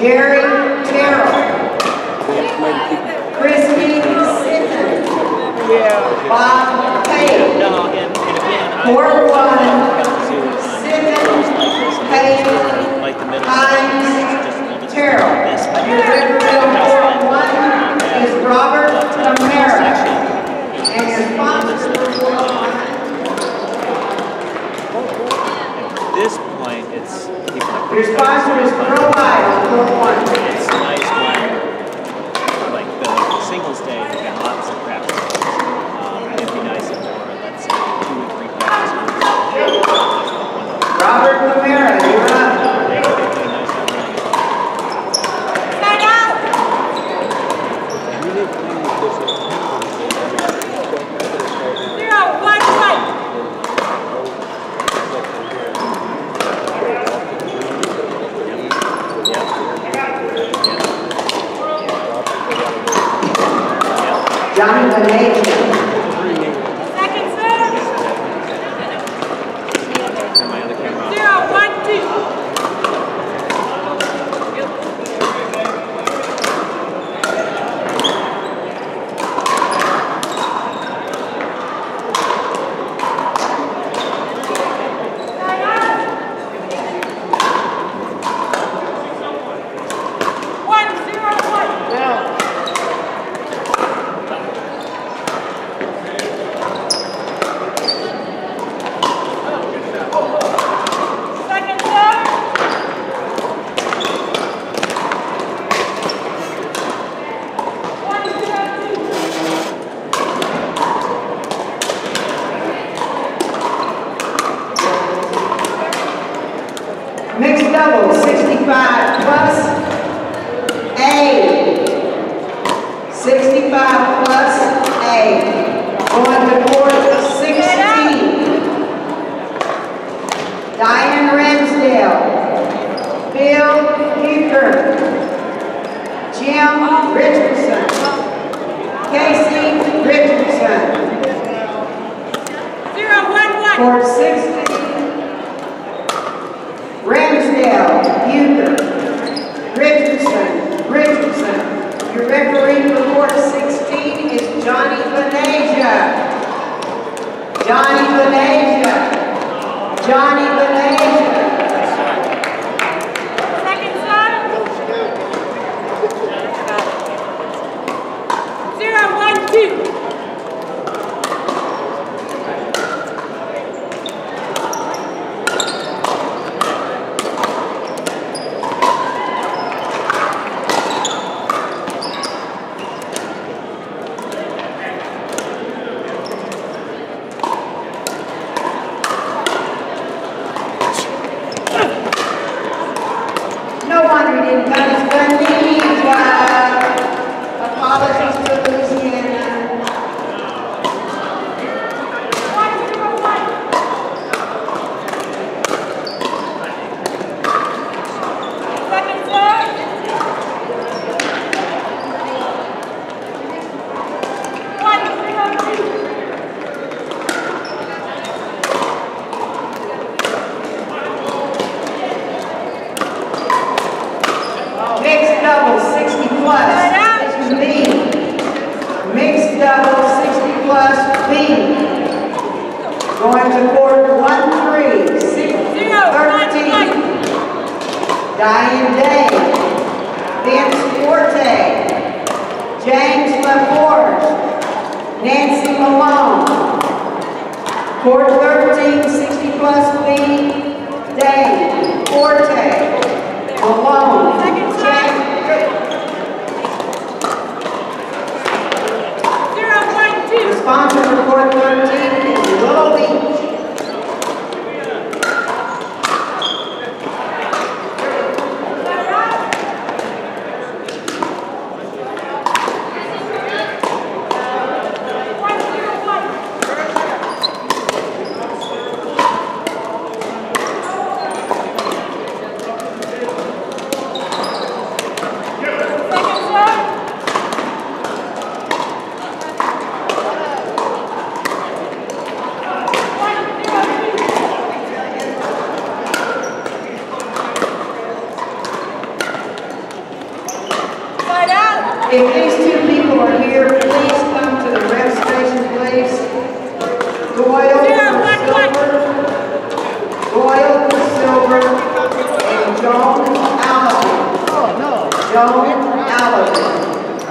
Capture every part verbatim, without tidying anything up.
Jerry Terrell. Christy Sitton. Bob Payne. Court one. Sitton, Payne, Hines, Terrell. Your Riverville Court one is Robert Camara. And your sponsor for At this point, it's your sponsor is Pro Idol, Court one. It's nice when, like the, the singles day, we got lots of practice. Um, it'd be nice if there were, let's say, two or three practices. Robert Camara, you're up. Stand out! Zero, one, fight. Johnny Benaja. Second serve. Zero, one, two. One, zero, one. Second serve. One, zero, two. Mixed doubles, sixty-five plus A. sixty-five plus A. Going to court sixteen. Diane Ramsdale. Bill Huker. Jim Richardson. Casey Richardson. Zero, one, one. Court sixteen. Ramsdale, Huger, Richardson, Richardson. Your referee for court sixteen is Johnny Benaja. Johnny Benaja. Johnny Benaja. Second serve. Zero, one, two. No wonder he didn't cut his gun knees. Uh, apologies to Louisiana. One, zero, one. Second serve. One, zero, two. Mixed double, sixty plus. This is B. Mixed double, sixty plus B. Going to court one, three, six, thirteen. Diane Day. Vince Forte. James LaForge. Nancy Malone. Court thirteen, sixty plus B. Day. Forte. Malone. James. Zero, one, two. The sponsor for court thirteen is Willow Beach. One, zero, one. If these two people are here, please come to the ref station, please. Doyle for silver, Doyle for silver, and Joan Allen. Oh, no. Joan Allen.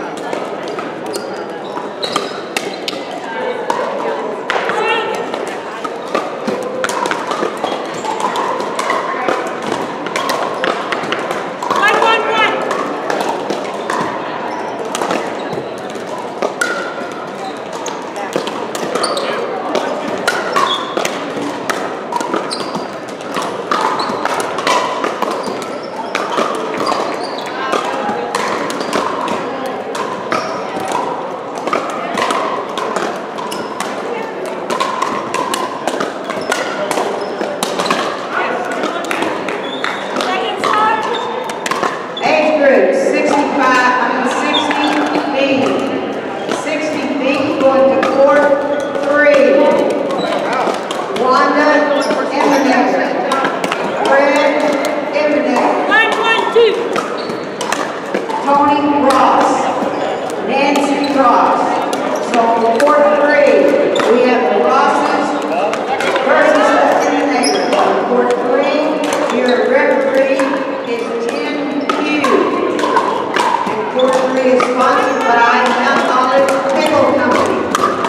Tony Ross, Nancy Ross. So court three, we have the Rosses versus the Eliminators. On court three, your referee is Jim Hughes. And court three is sponsored by Mount Olive Pickle Company.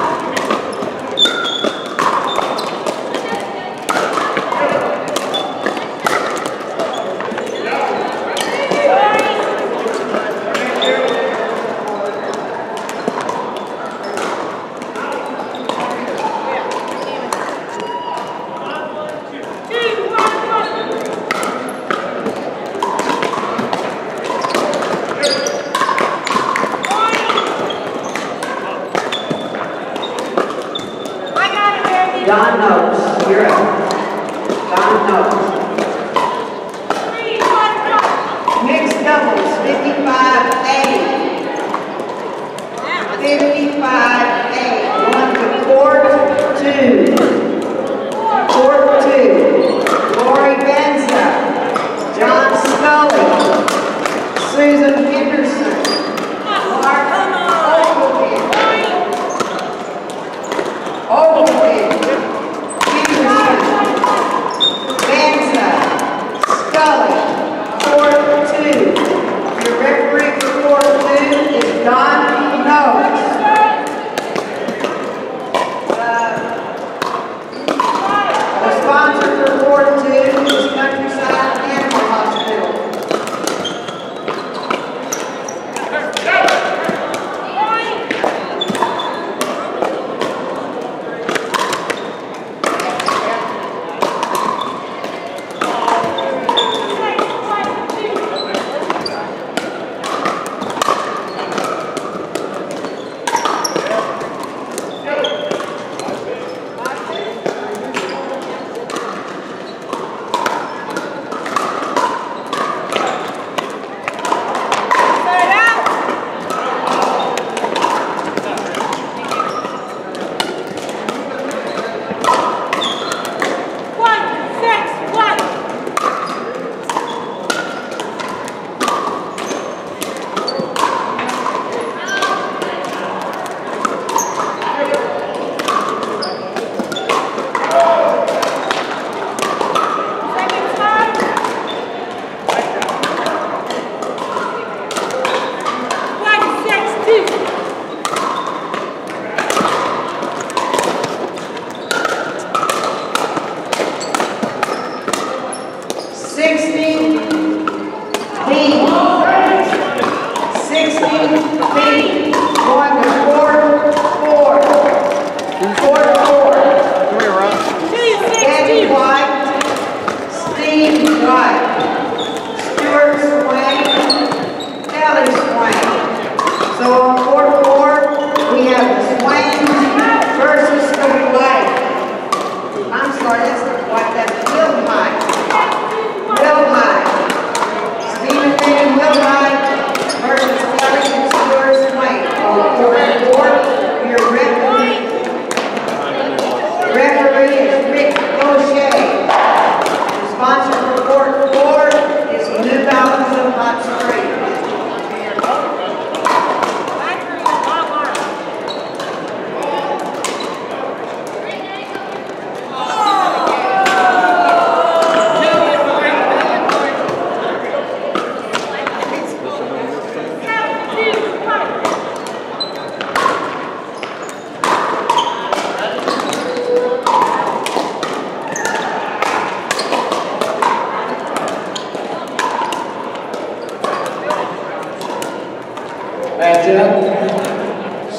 Don Noakes, you're up. Don Noakes. Mixed doubles, fifty-five A. fifty-five A. Going to court two. Court two. Lori Benza. John Scully. Susan Henderson. Mark Ogilvie. Ogilvie. Court two. Your referee for court two is Don Noakes. Uh, the sponsor for court two is Countryside Animal Hospital.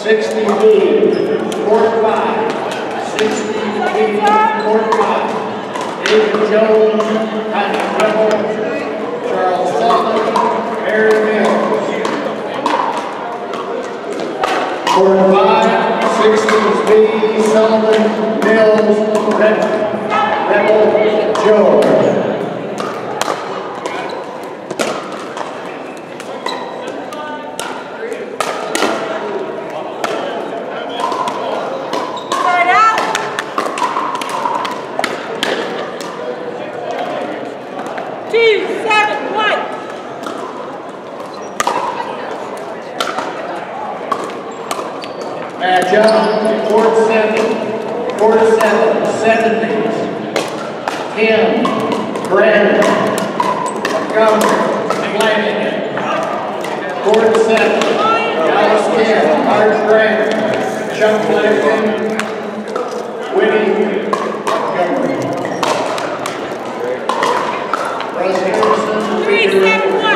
sixty B, court five. sixty B, court five. David Jones, Connie Rebel, Charles Sullivan, Aaron Mills. Court five, sixty B, Sullivan, Mills, Rebel, Rebel, Jones. Match up, court seven, court seven, seventies. Tim, Brandon, Montgomery, Flanagan. Court seven, Dallas Kim, Art Grant, Chuck Flanagan, Winnie, Montgomery. Russ Harrison, Three, seven, one.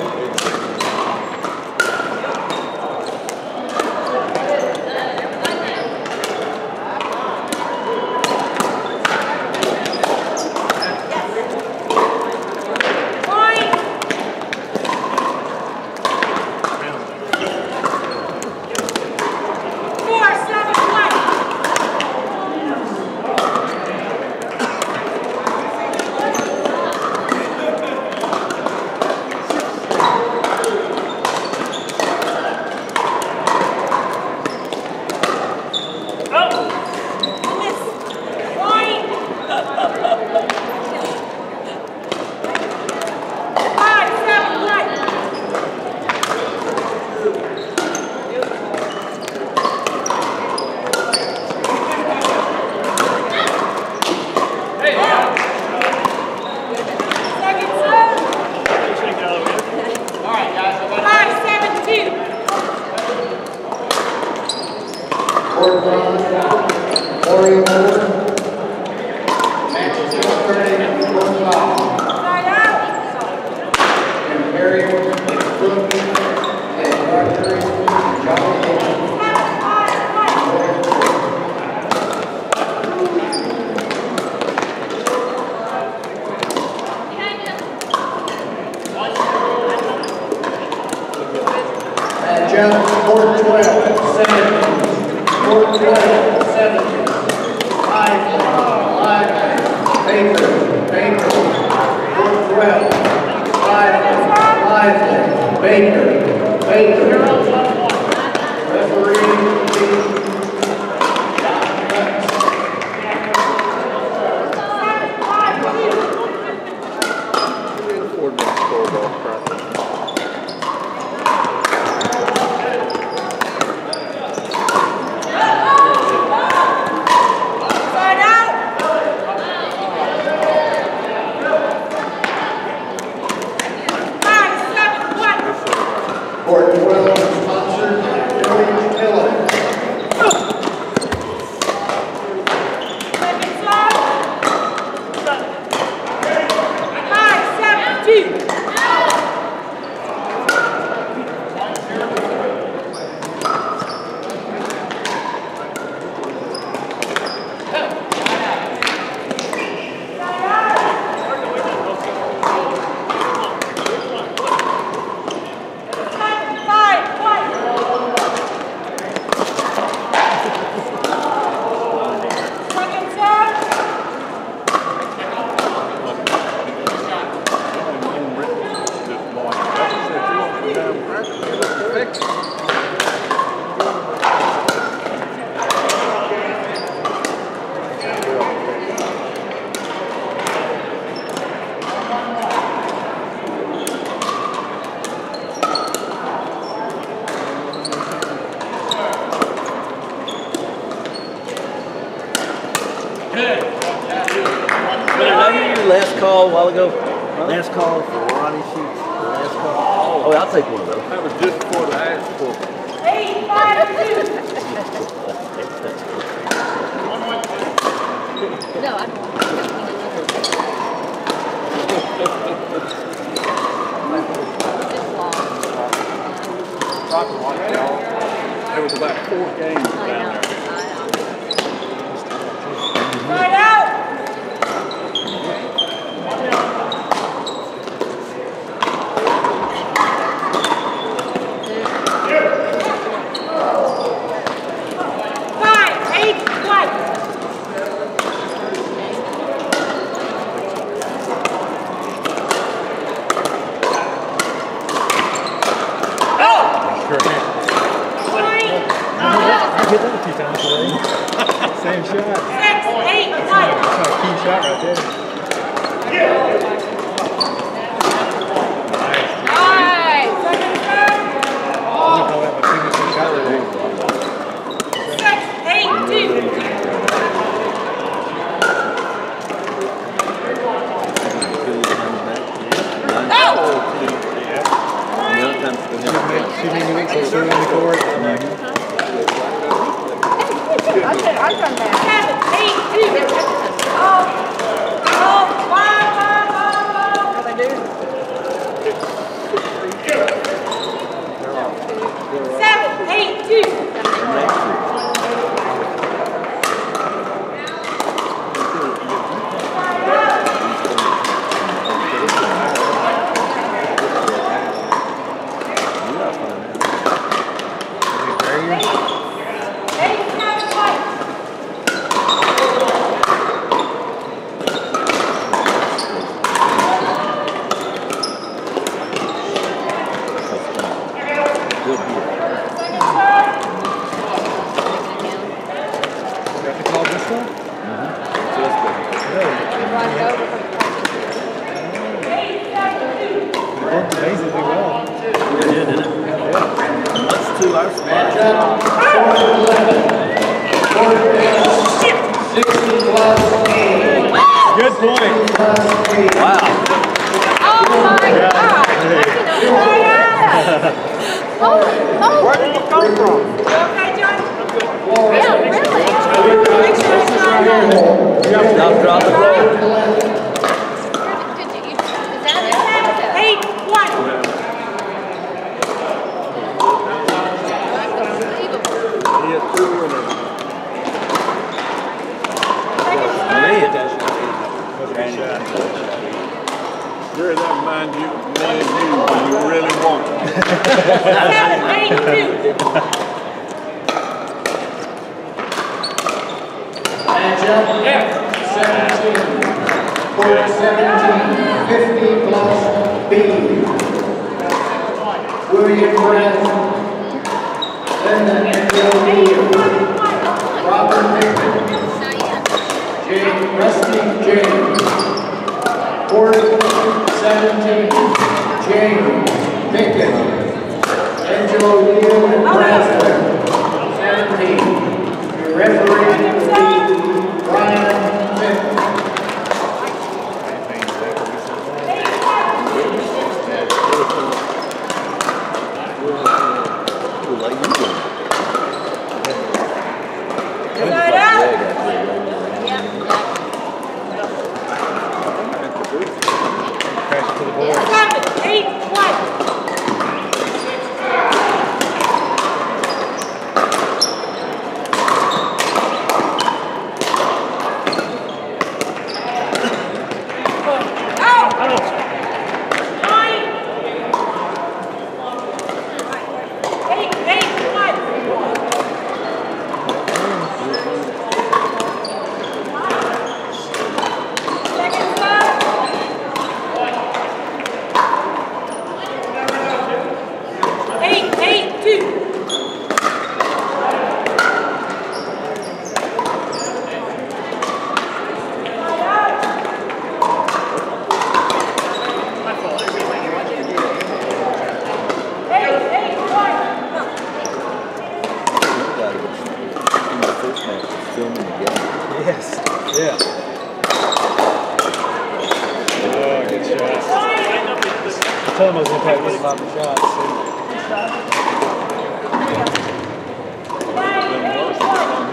Last call a while ago. Last call for Ronnie Sheets. Last call. Oh, I'll take one of those. That was just before the ass for. Eight, five, two. No, I don't want to. They There was about four games down there. Right out. Five, eight, white. Same shot. Six, eight, white. That's a key shot right there. Nice. Second serve. Look how that signature shot right Six, eight, two. Should be moving closer in the court. Seven, eight, two. Oh, oh, five, five, five, five. What they do? Seven, eight, two. Eight, seven, white. Second serve. Got the call this one? Eight, seven, two. It worked amazingly well. That's two hours. sixty plus eight. Good point. Wow. Oh my God. Oh, oh. Where did it come from? You okay, John? Yeah, really? Make sure it's not here. Stop, drop the ball. Eight, one. He had two winners. Gary, that reminds you, me and you, when you really want it. Seven, eight, two. Matchup seventeen. Court seventeen. fifty plus B. William Grant. Linda Angelo. Robert Pickett. James Rusty James. Court seventeen. James Pickett. Angelo Neal and Bradford. seventeen. Your referee will be Brian Pickett. Side out. Crash to the board. Seven, eight, one. Out. Nine. Eight, eight, one. Second serve. Eight, eight, two. Eight, eight, one. My first match was filming the game. Yes. Yeah. Oh, good shot. I told him I was going to practice about the shots. Nine, eight, one.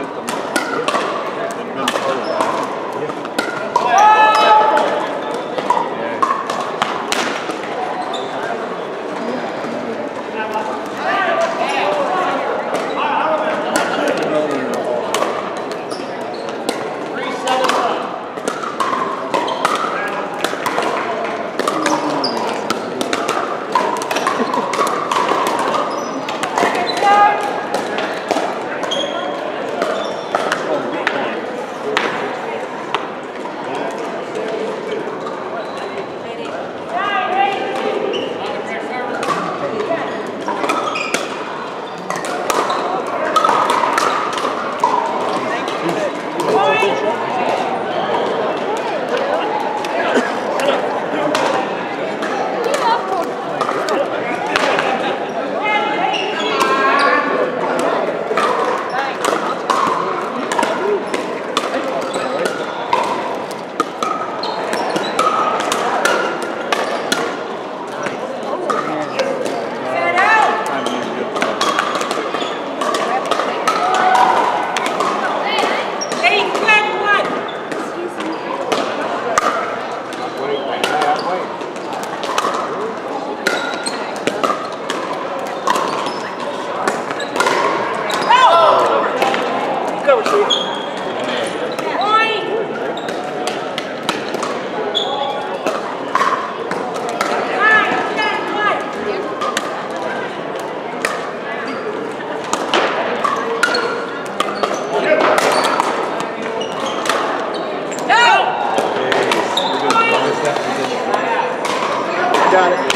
Got it.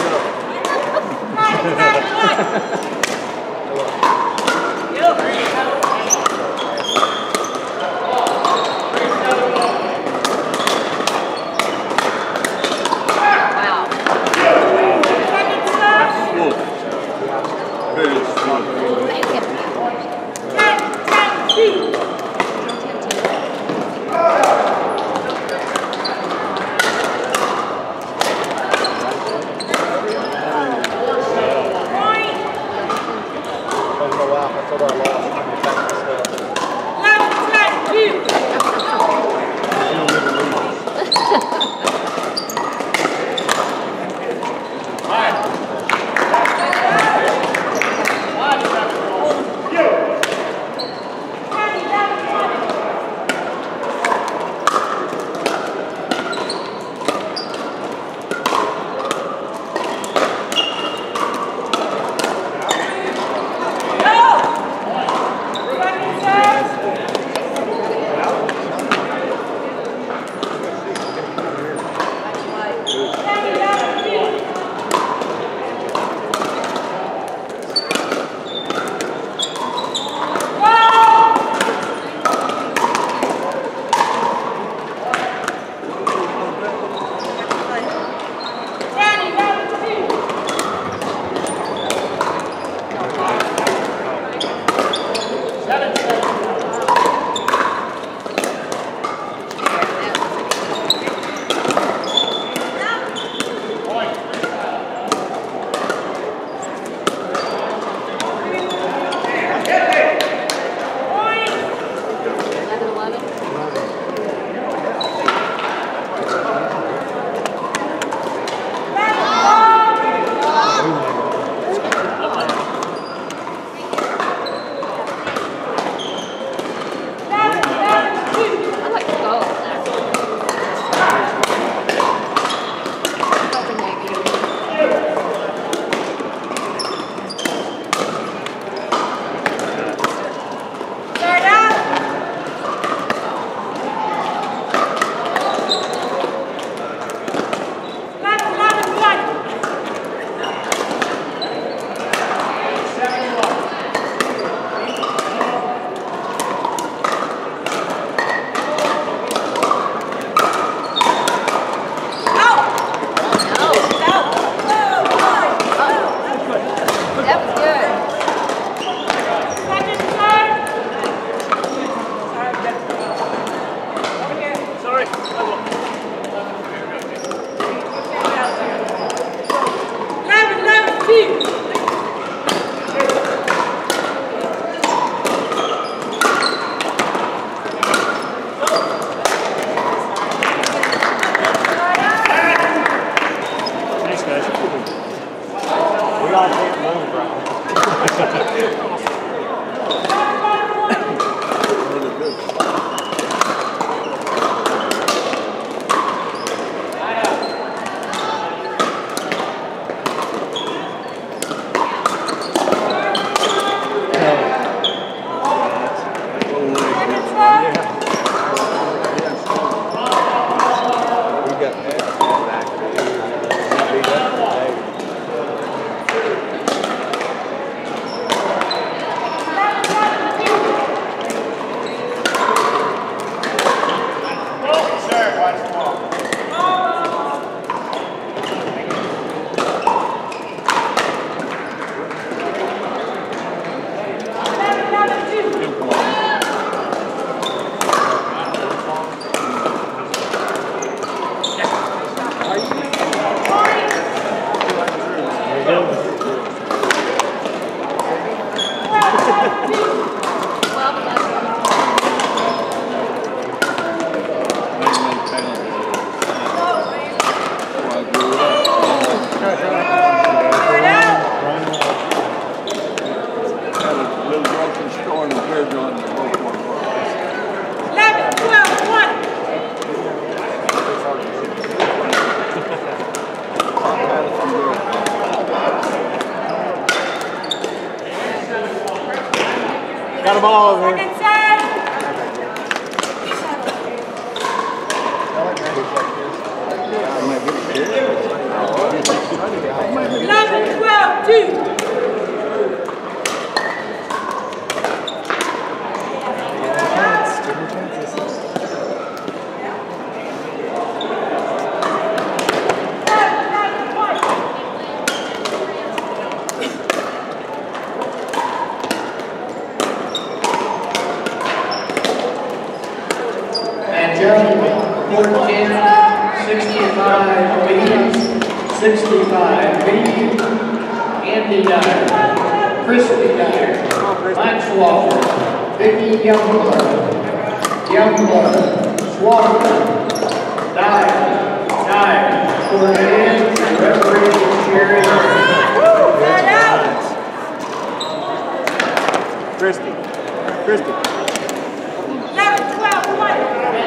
Got them all over here. Second set. I might get it. eleven, twelve, two. And gentlemen, court ten, sixty-five leads, sixty-five leads, Andy Dyer, Christy Dyer, Lance Walker, Vicky Youngblood, Youngblood, Swallow, Dyer, Dyer, court ten, referee Sherry. Christy. Christy. eleven, twelve, one.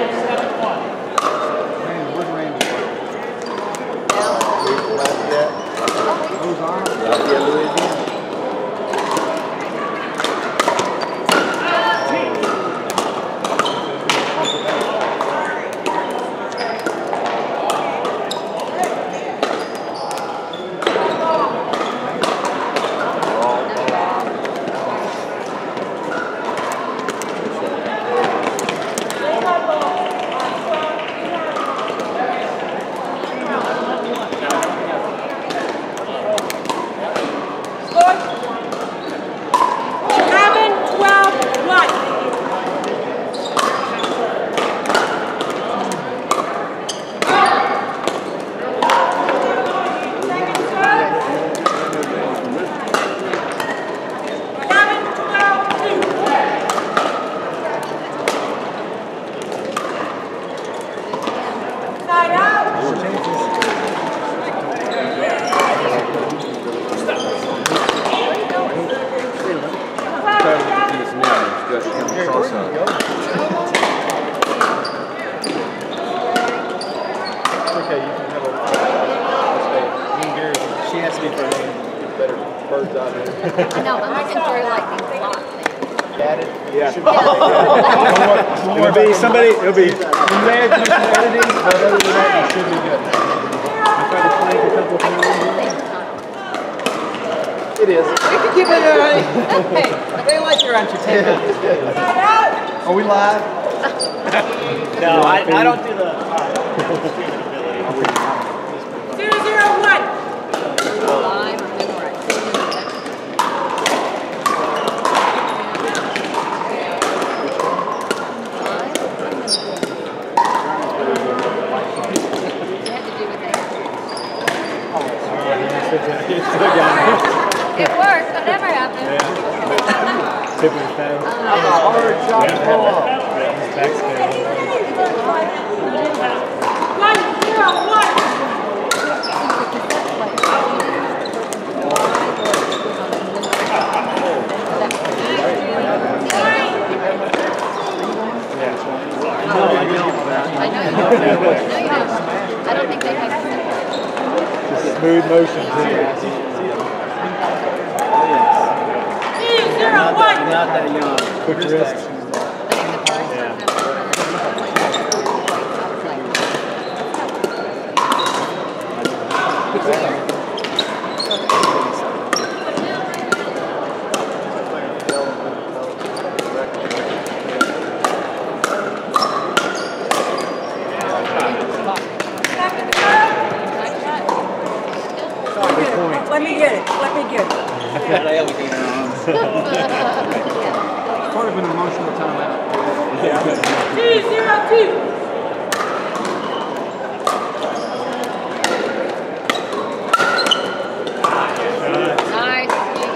Lafayette, Louisiana. No, I'm looking through like these blocks. Yeah. It'll be somebody, it'll be, you may have to do some editing, but other than that, it should be good. I tried to plank a couple of things. It is. You can keep it on. They like your entertainment. Are we live? No, I, I don't do the. Zero, zero, one. Lime or memorize. It works, whatever happens. Tip of the fan. Hard shot to pull off. Back scale. One, zero, one. No, I don't. I know you don't. No, you don't. I don't think they have Just smooth motions. Two, zero, one. Not that young. Quick wrist. Let me get it. Let me get it. Part of an emotional timeout. Two, zero, two. nice.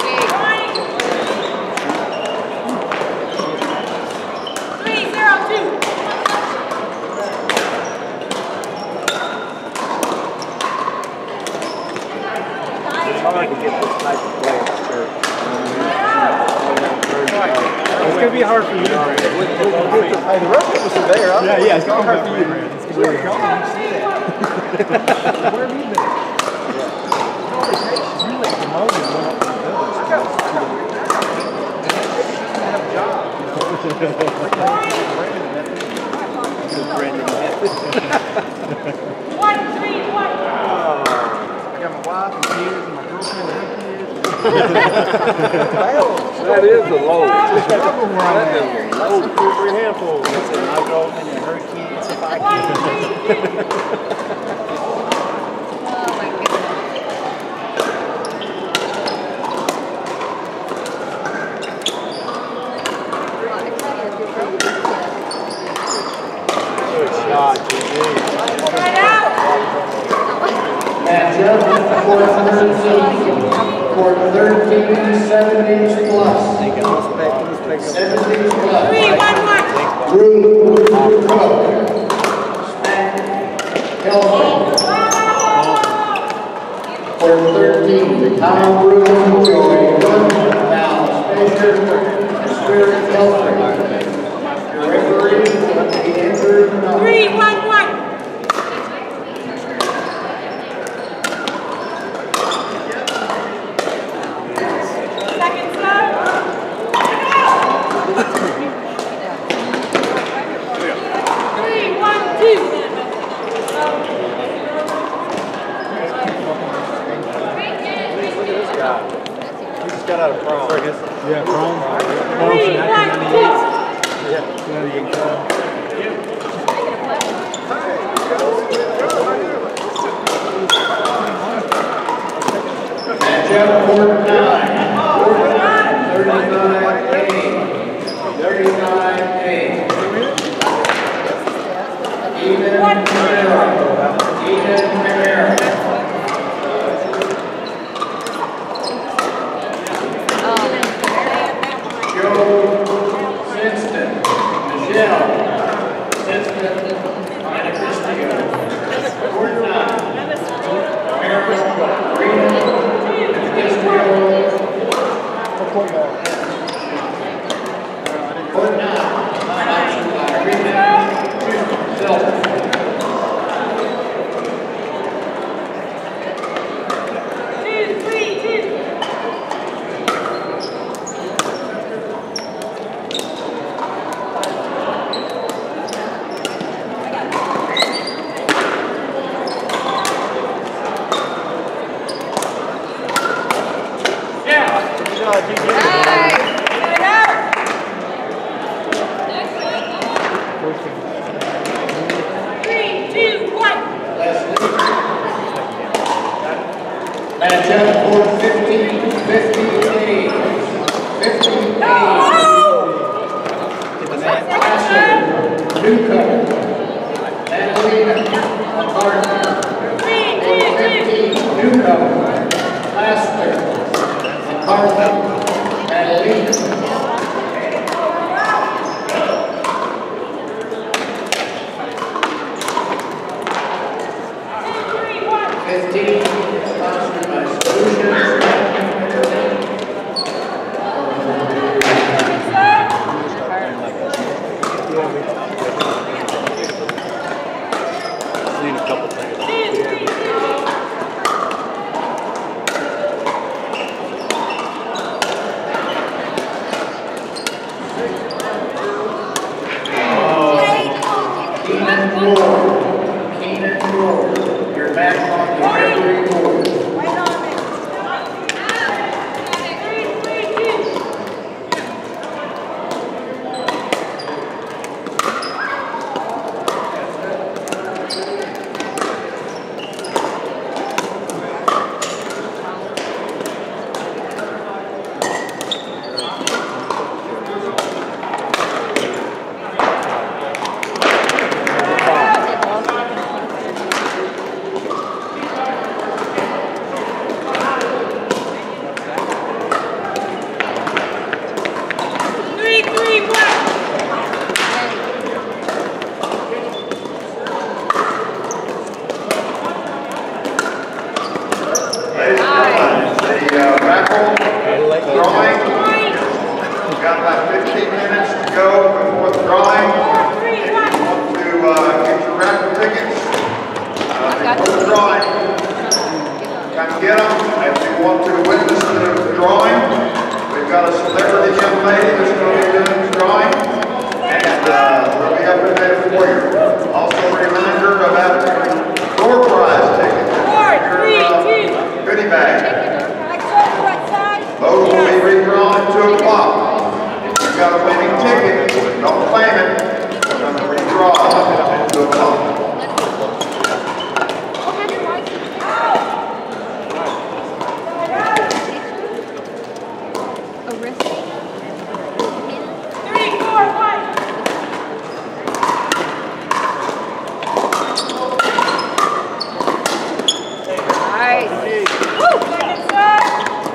Three, zero, two. It's hard to get this type of play at church. It's going to be hard for you. Hey, the rest of us are there. Yeah, yeah, it's going to be hard for you. It's going to be hard. Where have you been? You like the motor and went up to the village. One, three, one. I got my That is a load. That is a load. Two, three handfuls. I'll go and her kids if I can. Oh my goodness. Good shot, G G. Matchup, court thirteen, court thirteen, seven inch plus. Seven inch plus. Three, one, one. Drew Cook. Smack Kelvin. Court thirteen, Tom Bruin, Joey Cook, Val Fisher, and Spirit Kelvin. Your referee will be entered. Three, one, one. Second serve. Three, one, two. He just got out of prom. Yeah, prom. Three, one, two. Yeah, yeah, you can come. Matchup, court nine. Court nine, thirty-nine A. thirty-nine A. Eden Pereira. Eden Pereira. Joe Simpson. Michelle Simpson. Ana Castillo. Court nine. America. Rita. Court nine. Sponsored by Rita Silver. Two, three, two. Three, two, one. Matchup court fifteen, fifty A. fifty A. Asher, Newcomer, Catalina, McCarthy. Three, Court two, two. fifteen, Newcomer, Laster, McCarthy, Catalina. Fifteen, sponsored by Solutions. Need a couple seconds. Keenan Moore, Keenan Moore, you're back on the referee board. Right on it. Three, three, two. Three, three, one. Ladies and gentlemen, the uh, raffle drawing, we've got about fifteen minutes to go before the drawing. Four, three, If you one. want to uh, get your raffle tickets uh, before the drawing, come get them. If you want to witness the drawing, we've got a celebrity young lady that's going to be doing the drawing, and uh, we'll be up in there for you. Also a reminder about your door prize tickets. Four, Your, three, uh, two. goodie bag. Nice. Woo! Second set.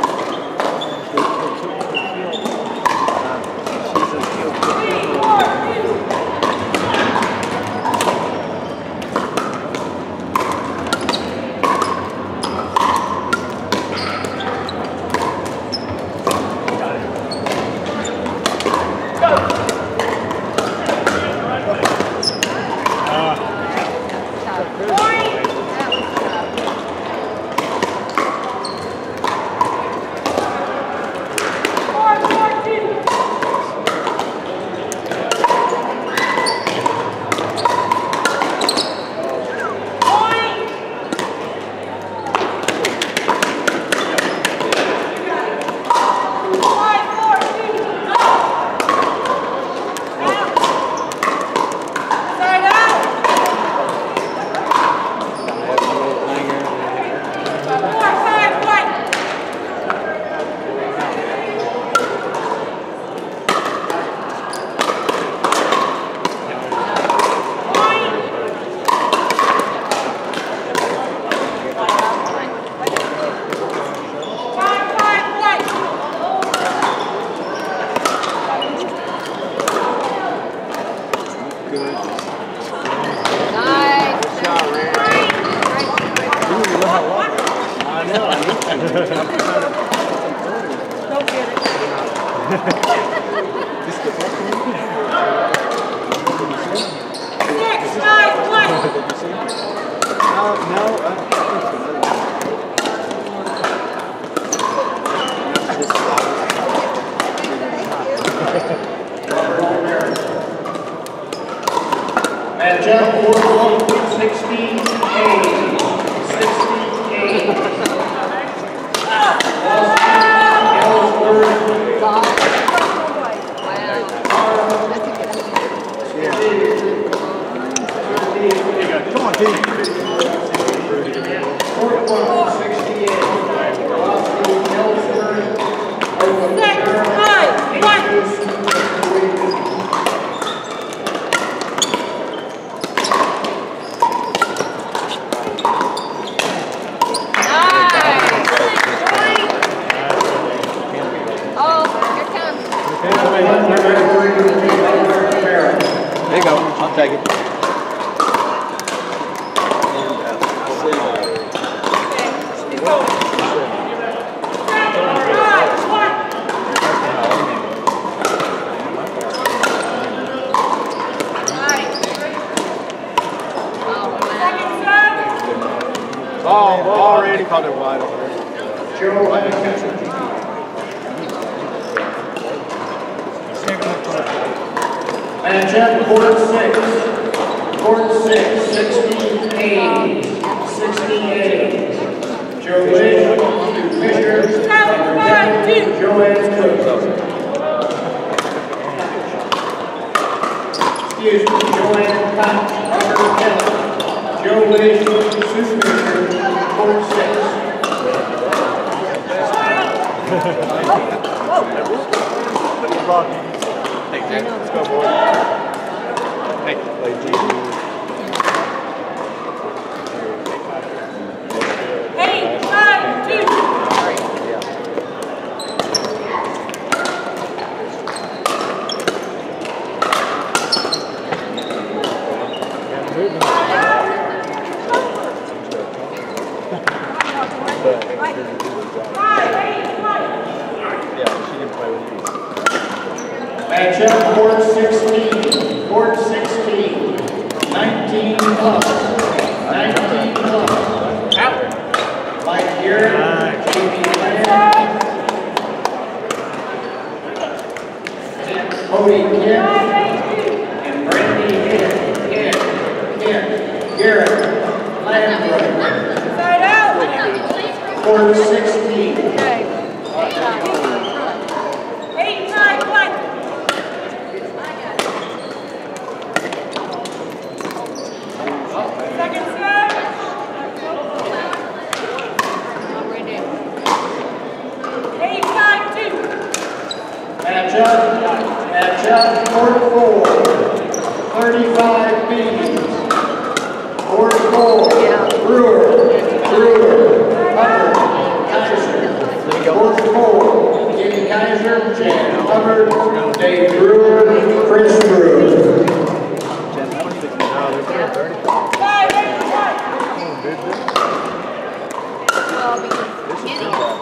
Matchup four sixty-eight. sixty-eight. Come on, team. forty-one sixty-eight. Velocity Ellsworth. Six, five, one. There you go. I'll take it. Oh, already caught it wide over there. Joe Hanson. Matchup court six. Court six, sixty-eight. sixty-eight. Joe Lish, Fisher, Joanne Cook. Excuse me, Joanne Koch, Robert Kelly. Joe Lish, Sue Fisher, court six. Hey, Jack, let's go, boy. Hey, play G. Eight, five, two. Matchup court sixteen. Court sixteen. nineteen plus. nineteen plus. Out. Mike Garrett. J B Land. Cody Kent. And Brandy Hitt. Kent. Kent. Garrett. Landry. Side out. Court sixteen. Okay. Eight, nine, one. Second set. Eight, nine, two. Matchup. Matchup court four. thirty-five bees. Court four. Brewer. Brewer. Fisher, James Hubbard, Dave Brewer, Chris Brewer. Well, because Gideon.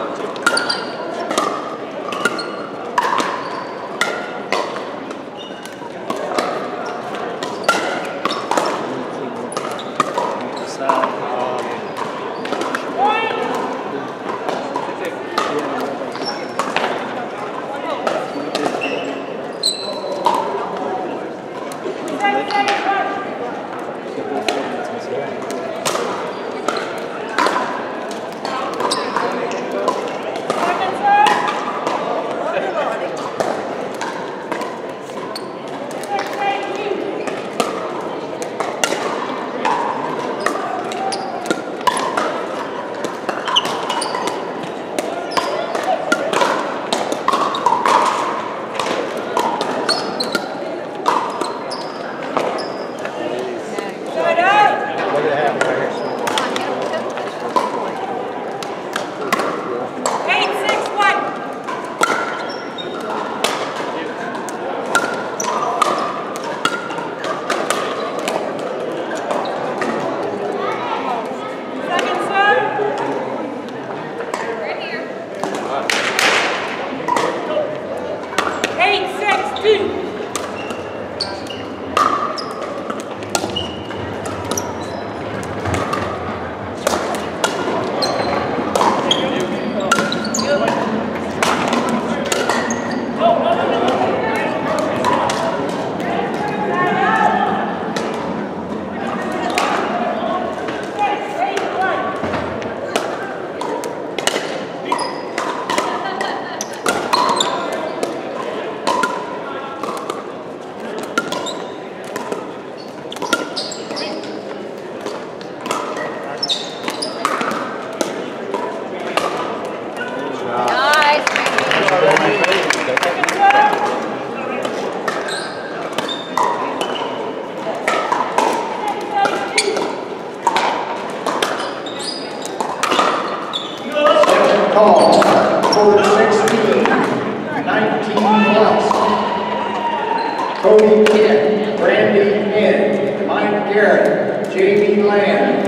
Cody Kent, Brandy Ed, Mike Garrett, Jamie Land.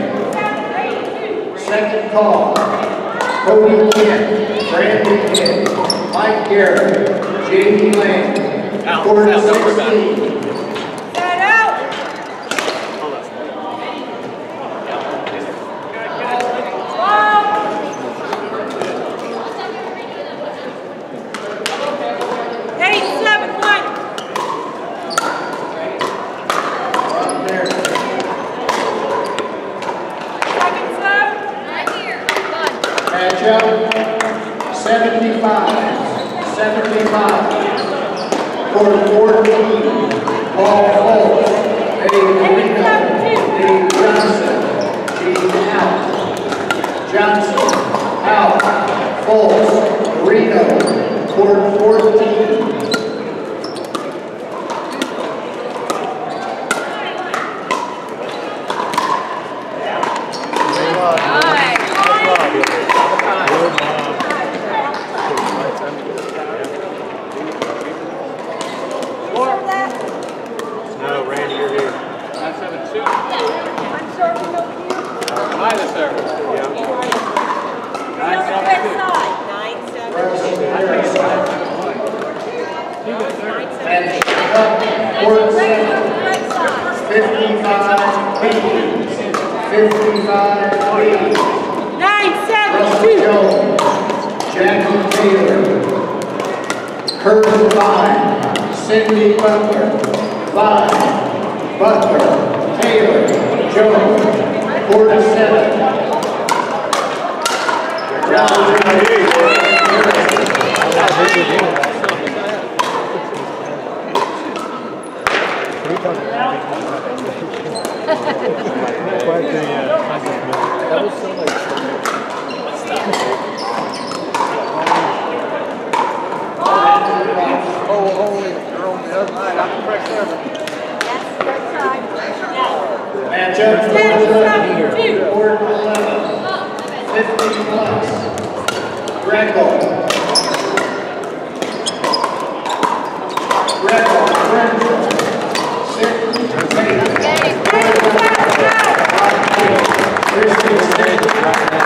Second call, Cody Kent, Brandy Ed, Mike Garrett, Jamie Land. Out, Quarter out, don't worry about sixteen. it. seventy-five, seventy-five, for fourteen, Paul Holt, Dave Marino, Dave Johnson, Gene out, Johnson, out, Foltz, Marino, for fourteen. No, Randy, you're here. I'm serving over here. Hi, the server. Yeah. Nine seven side. Nine seven. And four seven, fifty-five, eighty, fifty-five, eighty. Nine seven Russell two. Jones, Jackie Taylor, Kurt Devine, Cindy Butler, Devine, Butler, Taylor, Jones, four to seven. That was so like oh, holy, you're on the other side. I'm the correct server. Matchup four four to eleven, fifty plus. Greco, Right now.